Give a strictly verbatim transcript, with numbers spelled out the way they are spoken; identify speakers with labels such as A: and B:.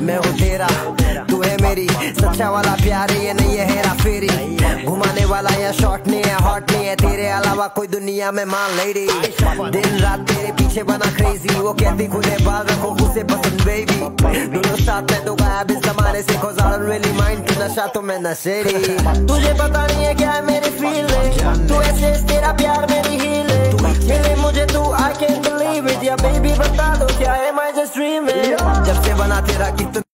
A: मैं हूँ तेरा, तू है मेरी, सच्चा वाला प्यार ये नहीं है हेरा फेरी, घुमाने वाला या शॉर्ट नहीं है, हॉट नहीं है, तेरे अलावा कोई दुनिया में मान लेडी, दिन रात तेरे पीछे बना क्रेजी, वो कहती खुले बाल रखो उसे पसंद बेबी, दोनों साथ में तो गायब इस जमाने से, cause I don't really mind, तू नशा तो मैं नशेड़ी, तुझे पता नहीं है क्या है मेरी फीलिंग, तू ऐसे तेरा प्यार मेरी हीलिंग, मिले मुझे तू I can't believe it, या बेबी बता दो क्या है मैं just dreaming, जब से बना तेरा गीत